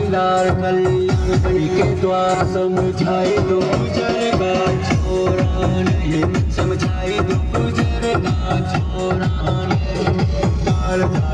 लाल कल्याण के द्वार समझाए दो गुजर का छोरा नहीं समझाए दो गुजर का छोरा नहीं।